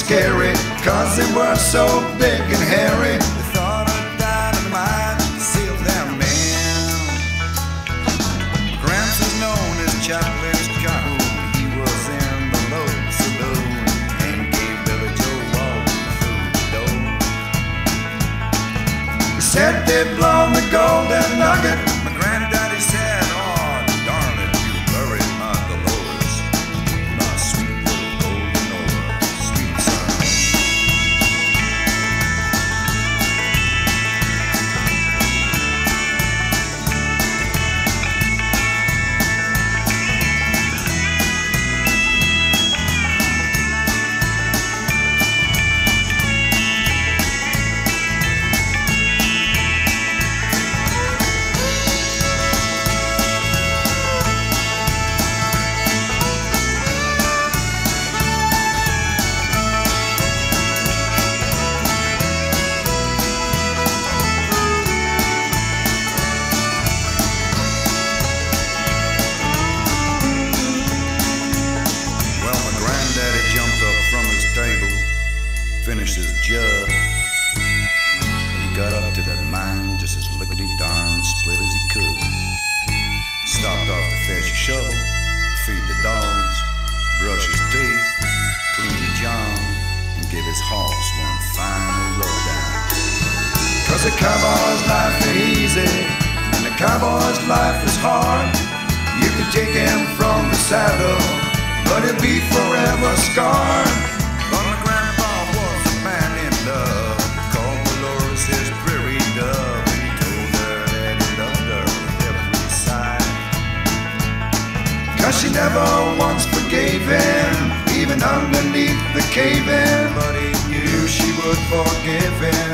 scary, 'cause they were so big and hairy. They thought of dynamite to seal their man. Gramps is known as Chapped-Lips Calquhoun. He was in the low saloon and gave Billy Joe all through the door. He said they'd blown the golden nugget. My granddaddy said, "Oh, darn it, you buried my Dolores, my sweet little golden Nora, sweet son." Finished his jug. He got up to that mine just as lickety-darn split as he could. Stopped off to fetch a shovel, feed the dogs, brush his teeth, clean his John, and give his horse one final lowdown. 'Cause a cowboy's life ain't easy, and a cowboy's life is hard. You can take him from the saddle, but he'll be forever scarred. But my grandpa was a man in love, called Dolores his prairie dove, and he told her that he loved her with every sigh. 'Cause she never once forgave him, even underneath the cave-in, but he knew she would forgive him